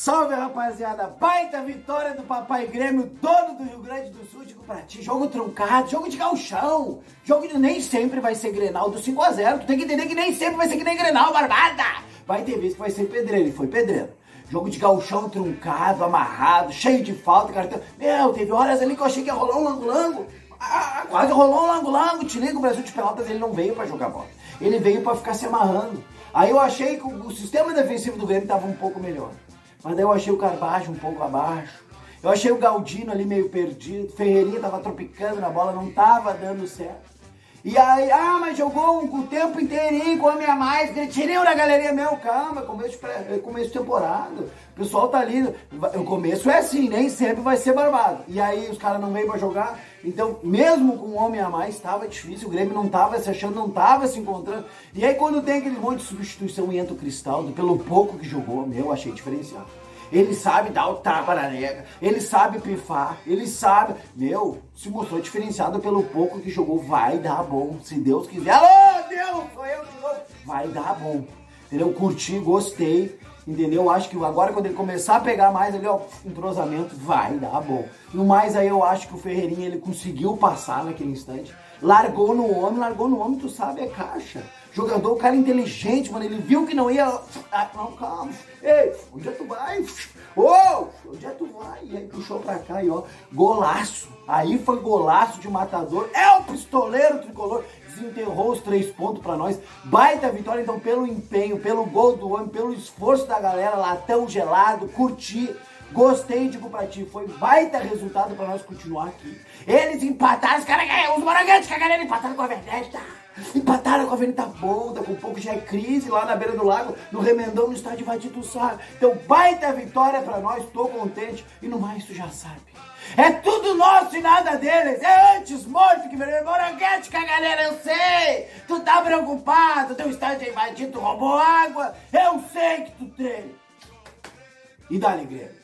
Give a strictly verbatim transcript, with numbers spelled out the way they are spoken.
Salve, rapaziada! Baita vitória do Papai Grêmio, dono do Rio Grande do Sul, digo pra ti, jogo truncado, jogo de gauchão, jogo de nem sempre vai ser Grenal do cinco a zero, tu tem que entender que nem sempre vai ser que nem Grenal, barbada! Vai ter vezes que vai ser pedreiro, e foi pedreiro. Jogo de gauchão truncado, amarrado, cheio de falta, cartão. Meu, teve horas ali que eu achei que ia rolar um lango-lango, ah, quase rolou um lango-lango, te liga, o Brasil de Pelotas, ele não veio pra jogar bola, ele veio pra ficar se amarrando. Aí eu achei que o sistema defensivo do Grêmio tava um pouco melhor. Mas daí eu achei o Carbajo um pouco abaixo. Eu achei o Galdino ali meio perdido. Ferreirinha tava tropicando na bola, não tava dando certo. E aí, ah, mas jogou um, o tempo inteirinho com homem a mais. Tirei da galeria, meu, calma, começo de, pré, começo de temporada. O pessoal tá ali. O começo é assim, nem sempre vai ser barbado. E aí os caras não vêm pra jogar. Então, mesmo com um homem a mais, tava difícil. O Grêmio não tava se achando, não tava se encontrando. E aí quando tem aquele monte de substituição e entra o Cristaldo, pelo pouco que jogou, meu, achei diferenciado. Ele sabe dar o tapa na nega, ele sabe pifar, ele sabe... Meu, se mostrou diferenciado pelo pouco que jogou, vai dar bom, se Deus quiser. Alô, Deus, sou eu de novo. Vai dar bom, entendeu? Curti, gostei, entendeu? Acho que agora quando ele começar a pegar mais ali, ó, entrosamento, vai dar bom. No mais aí eu acho que o Ferreirinha, ele conseguiu passar naquele instante. Largou no homem, largou no homem, tu sabe, é caixa. Jogador, o cara inteligente, mano, ele viu que não ia... Ah, não, calma. Ei, onde é que tu vai? Ô, oh, onde é que tu vai? E aí puxou pra cá e ó, golaço. Aí foi golaço de matador. É o pistoleiro tricolor. Desenterrou os três pontos pra nós. Baita vitória, então, pelo empenho, pelo gol do homem, pelo esforço da galera, latão gelado, curti. Gostei, digo pra ti, foi baita resultado pra nós continuar aqui. Eles empataram, os caras ganharam, os moranguetes que a galera empataram com a verdade, tá? Empataram com a Avenida Boa, com um pouco já é crise lá na beira do lago, no Remendão, no estádio Vadito Sá. Então, baita vitória pra nós, tô contente. E no mais, tu já sabe. É tudo nosso e nada deles. É antes morto que vermelho. Moranguete com a galera, eu sei. Tu tá preocupado, teu estádio é invadido, tu roubou água. Eu sei que tu tem. E dá-lhe, Grêmio.